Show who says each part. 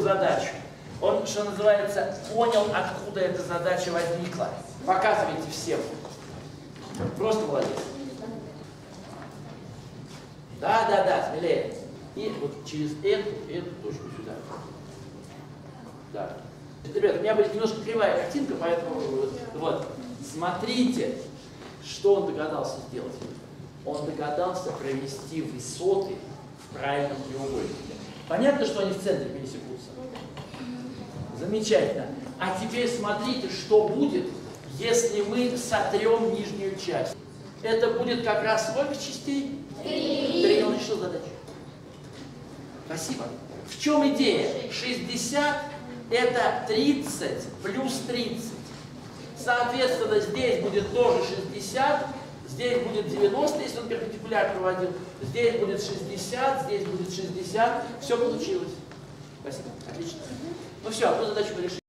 Speaker 1: задачу. Он, что называется, понял, откуда эта задача возникла. Показывайте всем. Просто молодец. Да, смелее. И вот через эту точку сюда. Да. Ребята, у меня будет немножко кривая картинка, поэтому вот. Смотрите, что он догадался сделать. Он догадался провести высоты в правильном треугольнике. Понятно, что они в центре пересекутся? Замечательно. А теперь смотрите, что будет, если мы сотрем нижнюю часть. Это будет как раз сколько частей? 3. Он решил задачу. Спасибо. В чем идея? 60 это 30 плюс 30. Соответственно, здесь будет тоже 60, здесь будет 90, если он перпендикуляр проводил. Здесь будет 60, здесь будет 60. Все получилось. Спасибо. Отлично. Ну все, одну задачу мы решили.